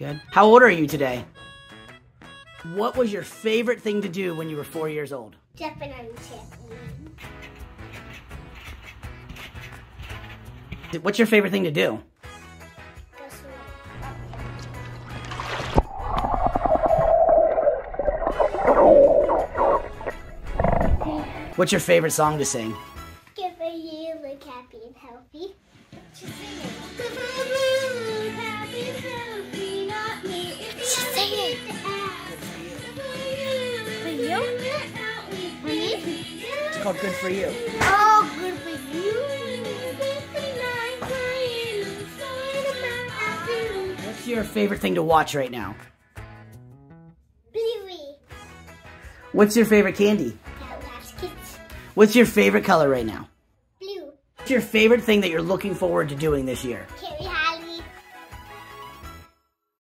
Good. How old are you today? What was your favorite thing to do when you were 4 years old? Jumping on the trampoline. What's your favorite thing to do? Go swimming. What's your favorite song to sing? Good for you, look happy and healthy. She's singing. Happy and healthy, not me. She's singing. For you? For me? It's called Good For You. Oh, good for you. What's your favorite thing to watch right now? Bluey. What's your favorite candy? What's your favorite color right now? Blue. What's your favorite thing that you're looking forward to doing this year? Kyra.